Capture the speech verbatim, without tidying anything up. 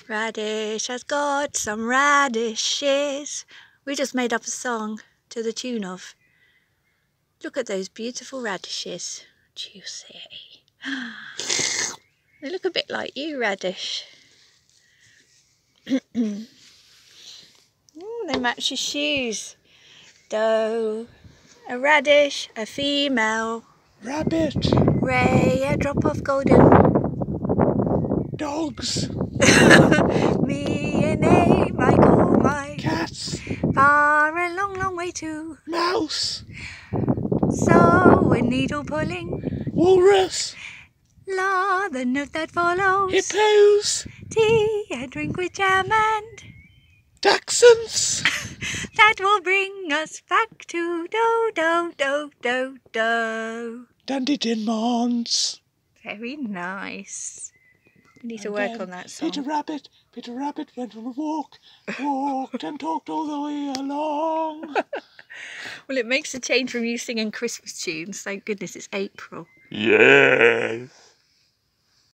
Radish has got some radishes. We just made up a song to the tune of. Look at those beautiful radishes. Juicy. They look a bit like you, Radish. Ooh, they match your shoes. Doe, a radish, a female. Rabbit. Ray, a drop of golden. Dogs. Me and A, Michael, my Cats. far a long, long way to. Mouse. So a needle pulling. Walrus. La, the note that follows. Hippos. Tea, a drink with jam and. Dachshunds. That will bring us back to do, do, do, do, do. Dandy Dinmons. Very nice. We need to And work then on that song. Peter Rabbit. Peter Rabbit went on a walk, walked and talked all the way along. Well, it makes a change from you singing Christmas tunes. Thank goodness it's April. Yes.